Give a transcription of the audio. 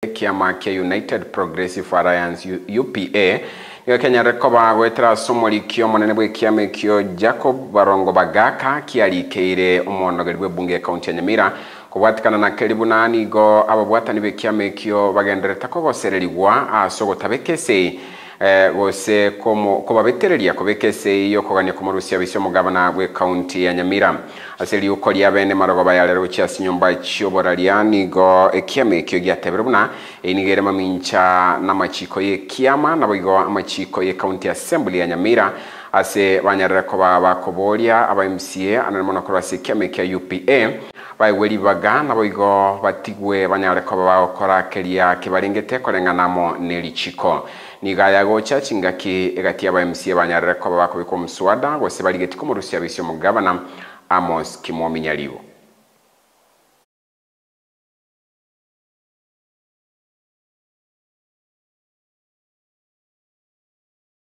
kiama kia United Progressive Alliance UPA niyo Kenya rekoba gwetera somoli kio monene bwe kiama kio Jacob Barongo Bagaka kialikeire umonogeri bwe bunge county ya Nyamira kubwatikana na keribu nani go ababwatani be kiama kio bagendereta ko gosererigwa asogotabekese gose komo betereria kobekese iyo koganya komurusia bisyo mugabana bwe county ya Nyamira aseli uko lya bene marogoba ya lero cyasi nyumba cyoboraliani go ekiame kyo gyateberuna inigere mamincha namachiko ye kiama nabigo amachiko ye county assembly ya Nyamira ase banyarira ko bakobolia aba MCA anamona ko base kiame kya UPA baiweli baga nabigo batigwe banyarira ko bakora kelia kibarengete korenganamo nelichiko nigaya gocha chingaki egati aba MCA banyarira ko bakobiko muswada gose baligeti ko murusia bisyo mugabana Amos Kimominyaliwo.